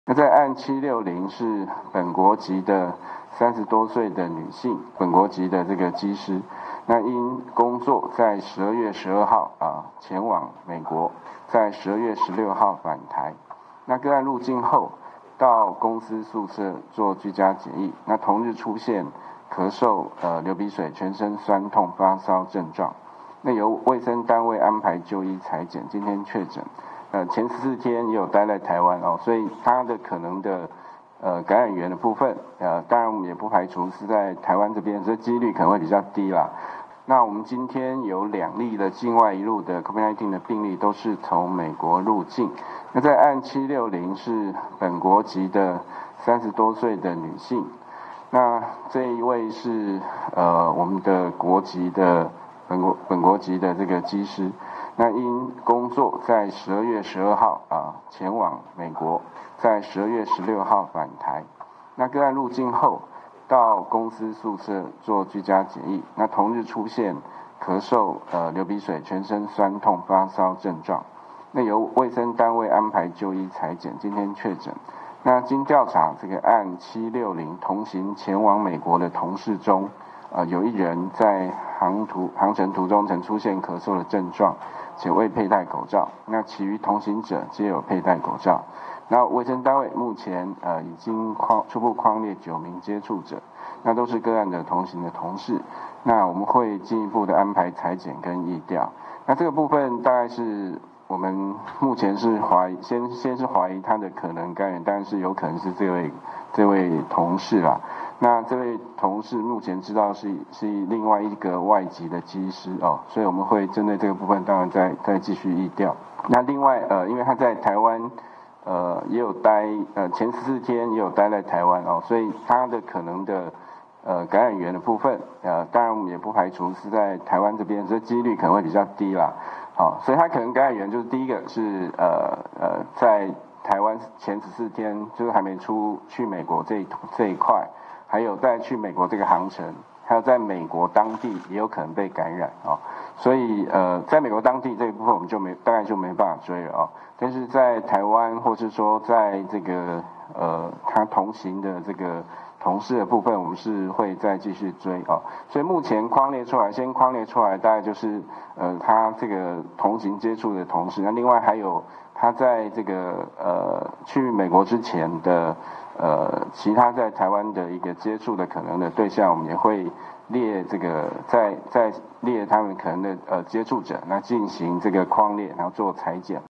那在案760是本国籍的30多岁的女性，本国籍的这个机师，那因工作在12月12号前往美国，在12月16号返台。那个案入境后到公司宿舍做居家检疫，那同日出现咳嗽、流鼻水、全身酸痛、发烧症状。那由卫生单位安排就医采检，今天确诊。前14天也有待在台湾所以他的可能的感染源的部分，当然我们也不排除是在台湾这边，这几率可能会比较低啦。那我们今天有2例的境外移入的 COVID-19 的病例，都是从美国入境。那在案760是本国籍的30多岁的女性，那这一位是我们的国籍的本国籍的这个机师。那因工作在12月12号前往美国，在12月16号返台。那个案入境后到公司宿舍做居家检疫，那同日出现咳嗽、流鼻水、全身酸痛、发烧症状。那由卫生单位安排就医采检，今天确诊。那经调查，这个案760同行前往美国的同事中，有一人在航程途中曾出现咳嗽的症状，且未佩戴口罩。那其余同行者皆有佩戴口罩。那卫生单位目前已经初步匡列9名接触者，那都是个案的同行的同事。那我们会进一步的安排采检跟疫调。那这个部分大概是我们目前是怀疑，先是怀疑他的可能感染，但是有可能是这位同事啦。那这位同事目前知道是另外一个外籍的机师所以我们会针对这个部分当然再继续疫调。那另外因为他在台湾也有待前14天也有待在台湾所以他的可能的感染源的部分当然我们也不排除是在台湾这边，这几率可能会比较低啦。所以他可能感染源就是第一个是在台湾前14天就是还没去美国这一块，还有再去美国这个航程，还有在美国当地也有可能被感染所以在美国当地这一部分我们大概就没办法追了但是在台湾或是说在这个他同行的这个同事的部分，我们是会再继续追所以目前先匡列出来大概就是他这个同行接触的同事，那另外还有他在这个去美国之前的其他在台湾的一个接触的可能的对象，我们也会列这个再列他们可能的接触者，那进行这个匡列，然后做采检。